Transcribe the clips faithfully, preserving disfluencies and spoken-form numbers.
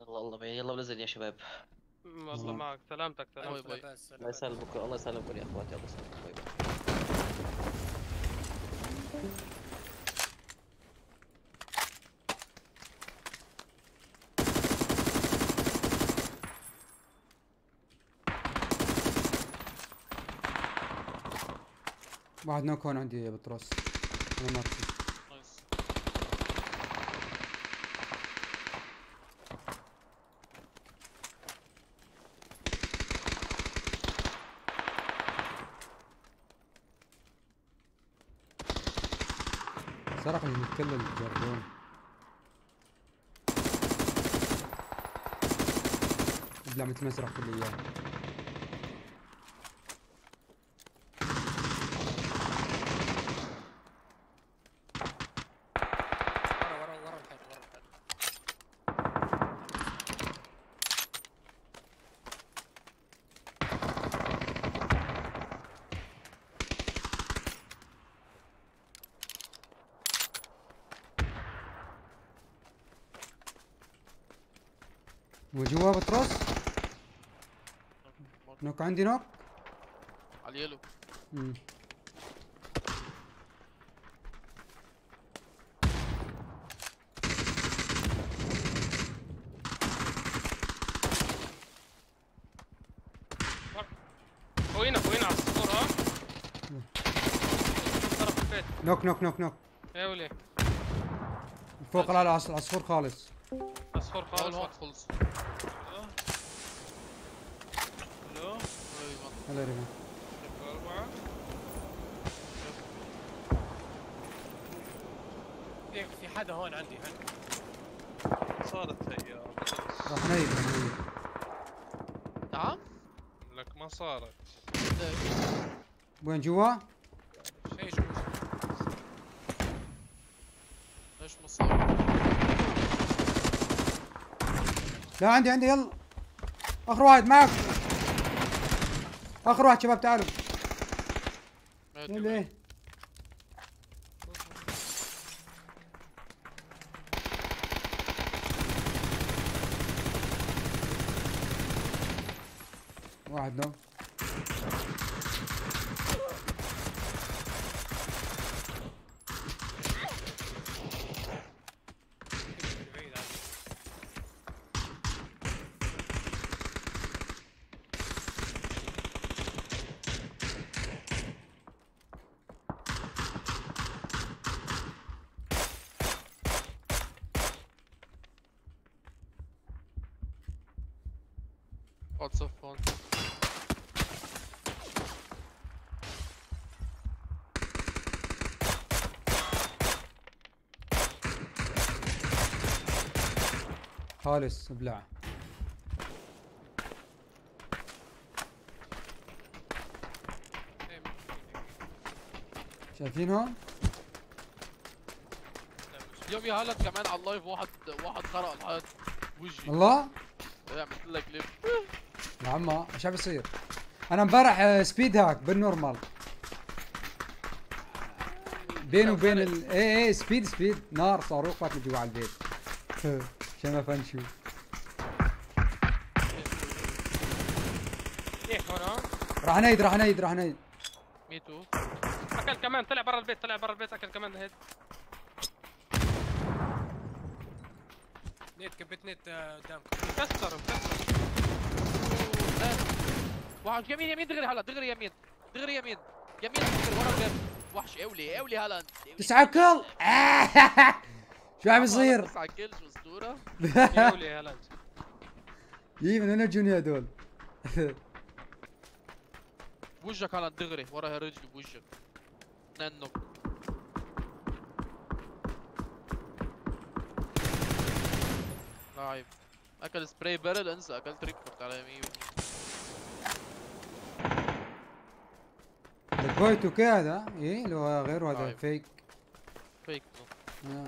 الله الله يلا بنزل يا شباب. والله معك. سلامتك سلامتك. باي باي. الله يسلمكم الله يسلمكم يا اخواتي، الله يسلمكم. باي باي. واحد نوك هون عندي يا بطرس. انا ما أدري. نايس. سرق لي كل الجردون. ابلع مثل ما سرق كل اياه. ورا ورا ورا الحيط ورا الحيط. وجوا بطرس. نوك عندي نوك. على اليلو. مم. فوقينا فوقينا على الصخور. ها طرف البيت. نوك نوك نوك نوك. يا ولي فوق على العص- العصفور خالص. اصفر هون خالص. هون خلص. الو ايوه. هلا ريما. أربعة. ليك في حدا هون عندي هون. صارت هي يا راح نيد راح نيد. نعم؟ لك ما صارت. وين جوا؟ شيء شو ليش ما صار؟ لا عندي عندي يلا. اخر واحد معك. اخر واحد شباب تعالوا. يلا ايه. واحد نوك. بعيد عني. اقعد صف هون. خالص ابلع. شايفينهم؟ اليوم يا هلا كمان على اللايف واحد واحد خرق الحيط بوجهي. والله؟ ايه عملت لك ليف. يا عمى ايش عم بيصير؟ انا امبارح آه، سبيد هاك بالنورمال. بينه وبين ال ايه ايه سبيد سبيد نار صاروخ فات لي جوا على البيت. عشان ما فنشو. ايه هون. ها راح نيد راح نيد راح نيد. ميتو. اكل كمان. طلع برا البيت طلع برا البيت. اكل كمان هيد. نيت كبت نيت قدامك. مكسر مكسر. واحد يمين يمين دغري هلا دغري يمين دغري يمين يمين دغري ورا الباب. وحش اولي اولي هالاند. تسعة كل. شو عم يصير؟ تسعة كيلز اسطوره. يا ولي هلا. يي من وين اجوني هدول؟ بوجهك هالاند دغري ورا هالرجل بوجهك. اثنين نوك. لاعب اكل سبراي بارل. انسى اكلت ريبورت على يمين. البوي تو كي هذا ايه لو غيره هذا طيب. فيك. فيك آه.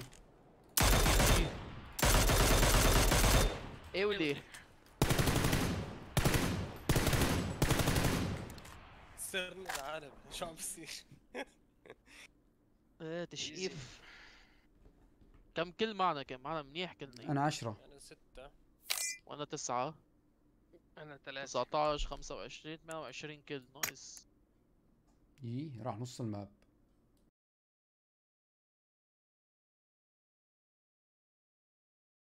اولي. سرني العالم شو عم بصير؟ ايه تشقيف. كم كل معنا كم معنا منيح كلنا. انا عشرة. انا ستة. وانا تسعة. انا ثلاثة. تسعتاشر خمسة وعشرين ثمانية وعشرين كيل. نايس. يي راح نص الماب.